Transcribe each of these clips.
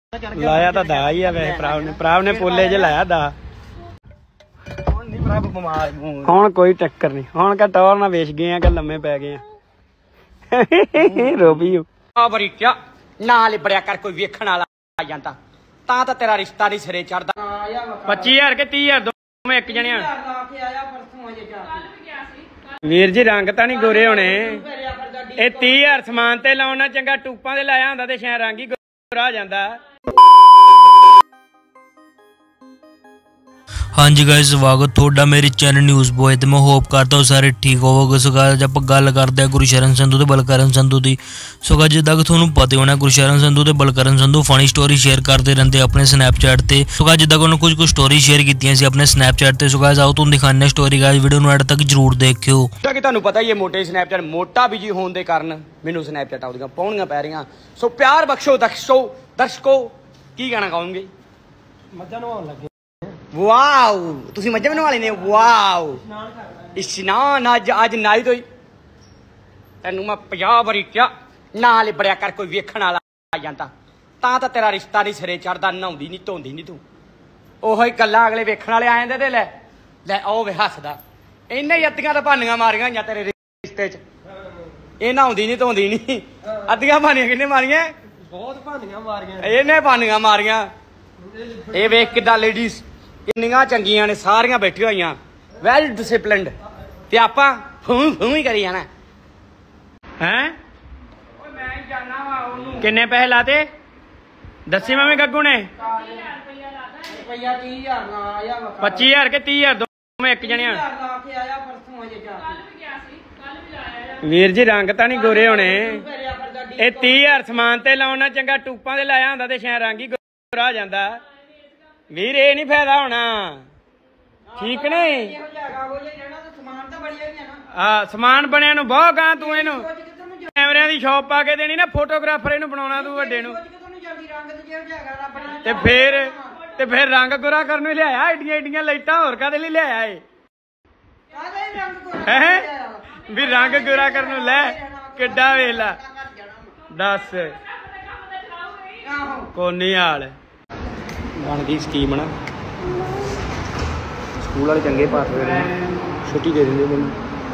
ਲਾਇਆ ਤਾਂ ਦਾ ਹੀ ਆ ਵੈਸੇ ਭਰਾ ਨੇ ਪੋਲੇ ਚ ਲਾਇਆ ਦਾ। ਹੁਣ ਕੋਈ ਟੱਕਰ ਨਹੀਂ, ਹੁਣ ਕਾ ਟੌਰ ਨਾ ਵੇਚ ਗਏ ਆ ਕਿ ਲੰਮੇ ਪੈ ਗਏ ਆ। ਰੋਬੀ ਆ ਬਰੀਕਿਆ ਨਾ ਲਿਬੜਿਆ ਕਰ, ਕੋਈ ਵੇਖਣ ਵਾਲਾ ਆ ਜਾਂਦਾ ਤਾਂ ਤੇਰਾ ਰਿਸ਼ਤਾ ਨਹੀਂ ਸਿਰੇ ਚੜਦਾ। 25,000 ਕੇ 30,000 ਦੋਵੇਂ ਇੱਕ ਜਣਿਆ। ਵੀਰ ਜੀ ਰੰਗ ਤਾਂ ਨਹੀਂ ਗੋਰੇ ਹੋਣੇ, ਇਹ 30,000 ਸਮਾਨ ਤੇ ਲਾਉਣਾ ਚੰਗਾ ਟੂਪਾਂ ਦੇ ਲਾਇਆ ਹੁੰਦਾ ਤੇ ਸ਼ਾਇਦ ਰੰਗ ਹੀ ਗੋਰਾ ਆ ਜਾਂਦਾ। हाँ जी गाइस, स्वागत थोड़ा मेरे चैनल न्यूज़ बॉय ते मैं होप करता हूँ सारे ठीक होवोगे। सो गाइस आप गल करते हैं गुरशरण संधू ते बलकरण संधू की। सो गाइस जिद्दां कि तुहानूं पता होना गुरशरण संधू ते Balkaran Sandhu funny story share करते रहते अपने स्नैपचैट ते। सो गाइस जिद्दां कि उन्होंने कुछ स्टोरी शेयर कीतियां सी अपने स्नैपचैट ते। सो गाइस आओ तुहानूं दिखाने स्टोरी, गाइस वीडियो नूं एंड तक जरूर देखियो। कि तुहानूं पता ही है मोटे स्नैपचैट मोटा बिजी होने के कारण मैनूं स्नैपचैट आउदियां पाउणियां पै रहीआं। सो प्यार बख्शो दर्शकों की कहना चाहूंगे। मज्जां नहाउण लगे वाओ, तुसीं मज्जां बनवा लेने वाओ। इशनान अज नाई तो तेनू मैं 50 वारी क्या ना लिबड़िया कर, कोई वेखण वाला आ जांदा तां तेरा रिश्ता नहीं सिरे चढ़दा। नहाउंदी नहीं धोंदी नहीं तू, ओहो ही गल्लां अगले वेखण वाले आ जांदे ते लै ओ वे हसदा। इन्ने ही अद्धियां तां भानियां मारियां होईयां तेरे रिश्ते च। ਇਹ ਨਹਾਉਂਦੀ ਨਹੀਂ ਧੋਂਦੀ ਨਹੀਂ, ਅੱਧੀਆਂ ਭਾਨੀਆਂ ਕਿੰਨੇ ਮਾਰੀਆਂ? ਬਹੁਤ ਭਾਨੀਆਂ ਮਾਰੀਆਂ ਇਹਨੇ, ਭਾਨੀਆਂ ਮਾਰੀਆਂ। ਇਹ ਵੇਖ ਕਿੱਦਾਂ ਲੇਡੀਜ਼ ਕਿੰਨੀਆਂ ਚੰਗੀਆਂ ਨੇ, ਸਾਰੀਆਂ ਬੈਠੀਆਂ ਹੋਈਆਂ ਵੈਲ ਡਿਸਿਪਲਿਨਡ, ਤੇ ਆਪਾਂ ਫੂੰ ਹੀ ਕਰੀ ਜਾਣਾ ਹੈ। ਮੈਂ ਹੀ ਜਾਣਾ ਵਾ ਉਹਨੂੰ। ਕਿੰਨੇ ਪੈਸੇ ਲਾਤੇ ਦੱਸੀ ਮੰਮੀ ਗੱਗੂ ਨੇ? 25,000 ਕੇ 30,000 ਦੋਵੇਂ ਇੱਕ ਜਣਿਆ। ਵੀਰ ਜੀ ਰੰਗ ਤਾਂ ਨਹੀਂ ਗੋਰੇ ਹੋਣੇ, ਇਹ 30,000 ਸਮਾਨ ਤੇ ਲਾਉਣਾ ਚੰਗਾ ਟੂਪਾਂ ਦੇ ਲਾਇਆ ਹੁੰਦਾ ਤੇ ਸ਼ਾਇਦ ਰੰਗ ਹੀ ਗੋਰਾ ਆ ਜਾਂਦਾ। ਵੀਰ ਇਹ ਨਹੀਂ ਫਾਇਦਾ ਹੋਣਾ, ਠੀਕ ਨਹੀਂ? ਹਾਂ ਸਮਾਨ ਬਣਿਆ ਨੂੰ ਬਹੁਤ ਗਾਂ ਤੂੰ ਇਹਨੂੰ ਕੈਮਰਿਆਂ ਦੀ ਸ਼ੌਪ ਪਾ ਕੇ ਦੇਣੀ ਨਾ, ਫੋਟੋਗ੍ਰਾਫਰ ਇਹਨੂੰ ਬਣਾਉਣਾ ਤੂੰ ਵੱਡੇ ਨੂੰ। ਤੇ ਫਿਰ ਰੰਗ ਗੋਰਾ ਕਰਨ ਨੂੰ ਲਿਆਇਆ ਏਡੀਆਂ ਏਡੀਆਂ ਲਾਈਟਾਂ, ਹੋਰ ਕਾਹਦੇ ਲਈ ਲਿਆਇਆ ਏ? ਵੀ ਰੰਗ ਗੋਰਾ ਕਰਨ ਨੂੰ ਲੈ ਕਿੱਡਾ ਵੇਲਾ ਦੱਸ। ਕੋਨੀ ਹਾਲ ਬਣ ਗਈ ਸਕੀਮ ਨਾ, ਸਕੂਲ ਵਾਲੇ ਚੰਗੇ ਪਾਸ ਹੋਏ ਨੇ, ਛੁੱਟੀ ਦੇ ਦਿੰਦੇ ਮੈਨੂੰ।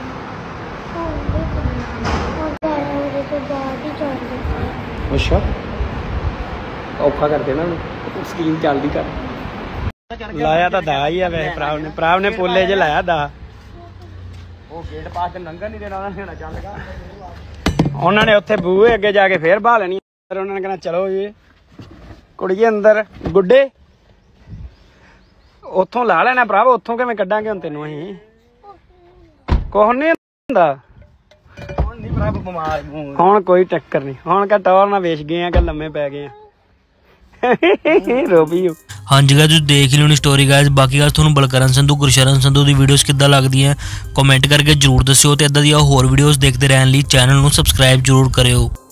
ਅੱਛਾ ਔਖਾ ਕਰਦੇ ਨਾ ਉਹਨੂੰ, ਸਕੀਮ ਚੱਲਦੀ ਕਰ। ਲਾਇਆ ਤਾਂ ਦਾ ਹੀ ਆ ਵੈਸੇ ਭਰਾ ਨੇ ਪੋਲੇ 'ਚ ਲਾਇਆ ਦਾ। ਉਹ ਗੇਟ ਪਾਸ ਤੇ ਲੰਘਣ ਨਹੀਂ ਦੇਣਾ ਉਹਨਾਂ ਨੇ, ਚੱਲਗਾ ਉਹਨਾਂ ਨੇ ਉੱਥੇ ਬੂਹੇ ਅੱਗੇ ਜਾ ਕੇ ਫੇਰ ਬਾਹ ਲੈਣੀ। ਫਿਰ ਉਹਨਾਂ ਨੇ ਕਹਿਣਾ ਚਲੋ ਜੀ ਕੁੜੀਏ ਅੰਦਰ ਗੁੱਡੇ, ਉੱਥੋਂ ਲਾ ਲੈਣਾ ਭਰਾਵਾ, ਉੱਥੋਂ ਕਿਵੇਂ ਕੱਢਾਂਗੇ ਹੁਣ ਤੈਨੂੰ ਅਸੀਂ? ਕੁਛ ਨਹੀਂ ਹੁੰਦਾ ਹੁਣ ਕੋਈ ਟੱਕਰ ਨਹੀਂ, ਹੁਣ ਕਾ ਟੌਰ ਨਾ ਵੇਚ ਗਏ ਆ ਕਿ ਲੰਮੇ ਪੈ ਗਏ ਆ। ਰੋਬੀ हाँ जी गाइस देख ली होनी स्टोरी गाइस। बाकी गाइस तुहानूं बलकरण संधू गुरशरण संधू दी वीडियोस किद्दां लगदियां कमेंट करके जरूर दस्सिओ, ते इदां दी होर वीडियोस देखते रहने लई चैनल नूं सबसक्राइब जरूर करियो।